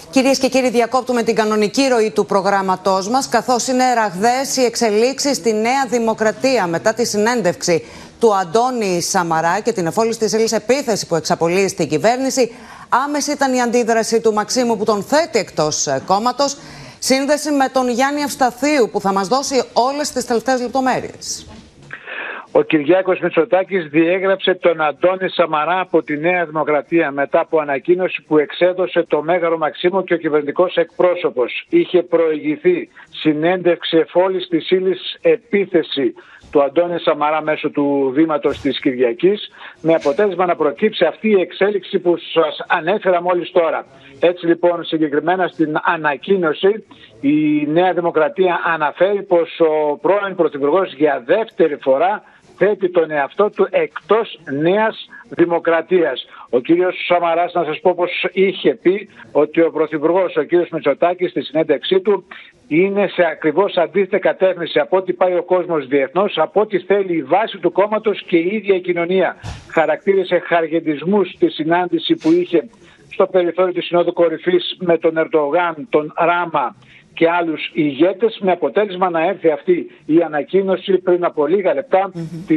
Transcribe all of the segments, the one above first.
Κυρίες και κύριοι, διακόπτουμε την κανονική ροή του προγράμματός μας, καθώς είναι ραγδαίες οι εξελίξεις στη Νέα Δημοκρατία μετά τη συνέντευξη του Αντώνη Σαμαρά και την εφόλης της ύλης επίθεση που εξαπολύει στην κυβέρνηση. Άμεση ήταν η αντίδραση του Μαξίμου που τον θέτει εκτός κόμματος. Σύνδεση με τον Γιάννη Ευσταθίου που θα μας δώσει όλες τις τελευταίες λεπτομέρειες. Ο Κυριάκος Μητσοτάκης διέγραψε τον Αντώνη Σαμαρά από τη Νέα Δημοκρατία μετά από ανακοίνωση που εξέδωσε το Μέγαρο Μαξίμου και ο κυβερνητικός εκπρόσωπος. Είχε προηγηθεί συνέντευξη εφόλης της ύλης επίθεση του Αντώνη Σαμαρά μέσω του βήματος της Κυριακής, με αποτέλεσμα να προκύψει αυτή η εξέλιξη που σας ανέφερα μόλις τώρα. Έτσι λοιπόν, συγκεκριμένα στην ανακοίνωση, η Νέα Δημοκρατία αναφέρει πως ο πρώην Πρωθυπουργός για δεύτερη φορά θέτει τον εαυτό του εκτός Νέας Δημοκρατίας. Ο κύριος Σαμαράς, να σας πω πως είχε πει ότι ο Πρωθυπουργός, ο κύριος Μητσοτάκης, στη συνέντευξή του είναι σε ακριβώς αντίθετη κατεύθυνση από ό,τι πάει ο κόσμος διεθνώς, από ό,τι θέλει η βάση του κόμματος και η ίδια η κοινωνία. Χαρακτήρισε χαργεντισμούς στη συνάντηση που είχε στο περιθώριο της Συνόδου Κορυφής με τον Ερντογάν, τον Ράμα και άλλους ηγέτες, με αποτέλεσμα να έρθει αυτή η ανακοίνωση πριν από λίγα λεπτά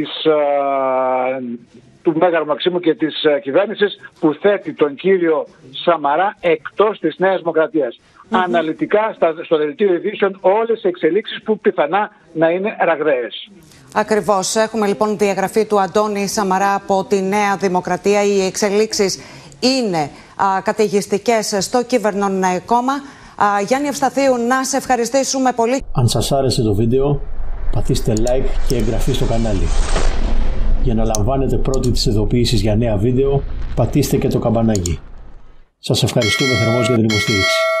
του Μέγαρου Μαξίμου και της κυβέρνησης, που θέτει τον κύριο Σαμαρά εκτός της Νέας Δημοκρατίας. Αναλυτικά στο δελτίο ειδήσεων όλες οι εξελίξεις που πιθανά να είναι ραγδαίες. Ακριβώς. Έχουμε λοιπόν διαγραφή του Αντώνη Σαμαρά από τη Νέα Δημοκρατία. Οι εξελίξεις είναι καταιγιστικές στο κυβερνών κόμμα. Γιάννη Ευσταθίου, να σε ευχαριστήσουμε πολύ. Αν σας άρεσε το βίντεο, πατήστε like και εγγραφή στο κανάλι. Για να λαμβάνετε πρώτοι τις ειδοποιήσεις για νέα βίντεο, πατήστε και το καμπανάκι. Σας ευχαριστούμε θερμώς για την υποστήριξη.